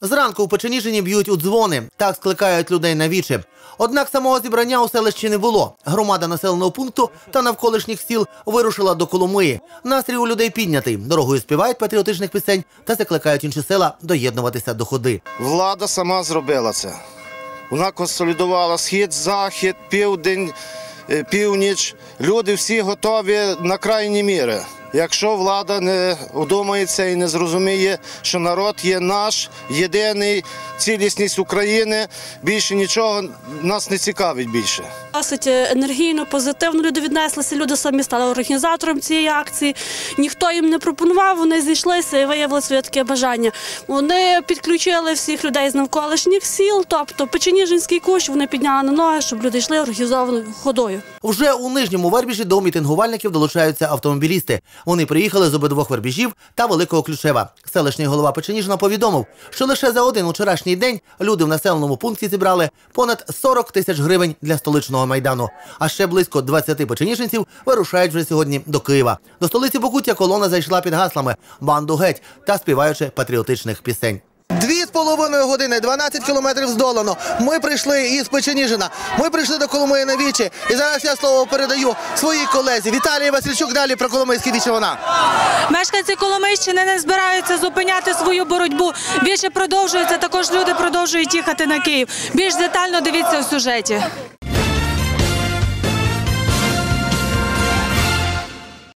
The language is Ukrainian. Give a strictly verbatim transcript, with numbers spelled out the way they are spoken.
Зранку у Печеніжині б'ють у дзвони, так скликають людей на віче. Однак самого зібрання у селищі не було. Громада населеного пункту та навколишніх сіл вирушила до Коломиї. Настрій у людей піднятий. Дорогою співають патріотичних пісень та закликають інші села доєднуватися до ходи. Влада сама зробила це. Вона консолідувала схід, захід, південь, північ. Люди всі готові на крайні міри. Якщо влада не удумається і не зрозуміє, що народ є наш, єдиний, цілісність України, більше нічого нас не цікавить більше. Досить енергійно, позитивно люди віднеслися, люди самі стали організатором цієї акції. Ніхто їм не пропонував, вони зійшлися і виявили своє таке бажання. Вони підключили всіх людей з навколишніх сіл, тобто Печеніжинський кущ вони підняли на ноги, щоб люди йшли організованою ходою. Вже у Нижньому Вербіжі до мітингувальників долучаються автомобілісти. Вони приїхали з обидвох Вербіжів та Великого Ключева. Селищний голова Печеніжина повідомив, що лише за один учорашній день люди в населеному пункті зібрали понад сорок тисяч гривень для столичного Майдану. А ще близько двадцяти печеніжинців вирушають вже сьогодні до Києва. До столиці Покуття колона зайшла під гаслами «Банду геть» та співаючи патріотичних пісень. Дві з половиною години, дванадцять кілометрів здолано. Ми прийшли із Печеніжина. Ми прийшли до Коломиї на вічі. І зараз я слово передаю своїй колезі Віталії Васильчук. Далі про Коломийське віче вона. Мешканці Коломийщини не збираються зупиняти свою боротьбу. Більше продовжується, також люди продовжують їхати на Київ. Більш детально дивіться у сюжеті.